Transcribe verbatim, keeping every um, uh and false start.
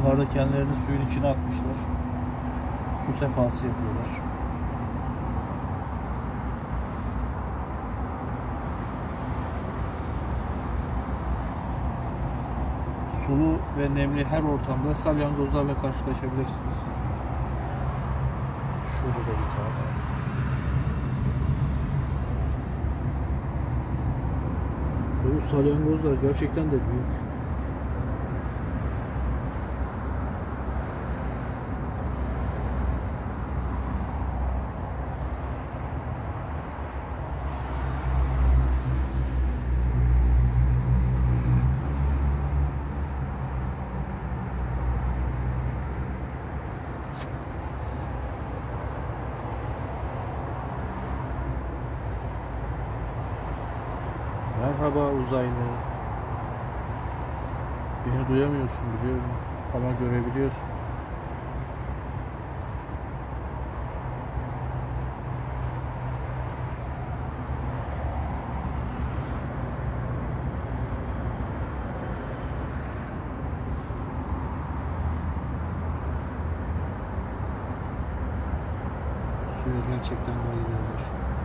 Onlar da kendilerini suyun içine atmışlar. Su sefası yapıyorlar. Sulu ve nemli her ortamda salyangozlarla karşılaşabilirsiniz. Şurada da bir tane. Bu salyangozlar gerçekten de büyük. Merhaba uzaylı. Beni duyamıyorsun biliyorum ama görebiliyorsun. Suya gerçekten bayılıyorlar.